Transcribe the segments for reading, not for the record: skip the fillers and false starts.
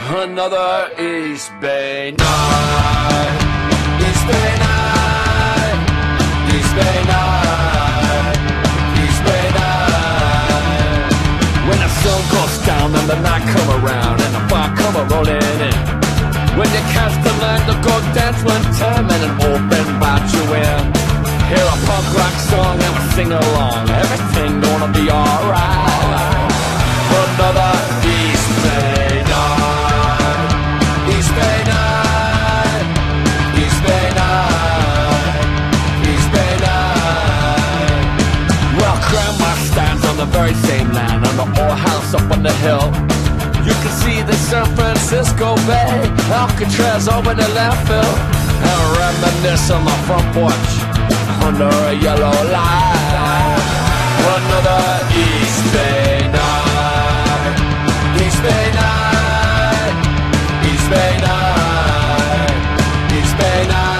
Another East Bay night. East Bay night. East Bay night. East Bay night. When the sun goes down and the night come around and the fire come a-rolling in. When you catch the line to go dance one time and an old band bite you in. Hear a punk rock song and we sing along. Everything gonna be alright. Another East Bay night. East Bay night. East Bay night. East Bay night. Well, Gramma stands on the very same land, on the old house up on the hill. You can see the San Francisco Bay, Alcatraz over the Landfill, and reminisce on my front porch under a yellow light. Another East Bay night. East Bay night. East Bay night. East Bay night.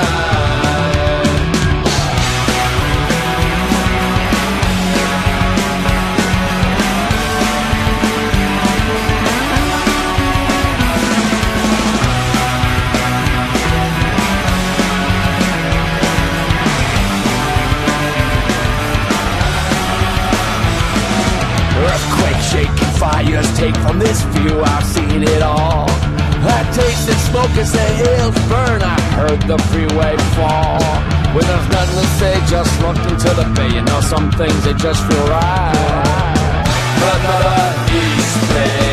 Earthquakes, shaking fires, take from this view, I've seen it all. I tasted smoke as the hills burn, I heard the freeway fall. When there's nothing to say, just look into the bay. You know some things, they just feel right. Another East Bay